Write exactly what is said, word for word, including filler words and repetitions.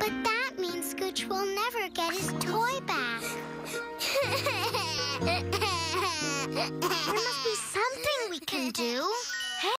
But that means Scooch will never get his toy back. There must be something we can do.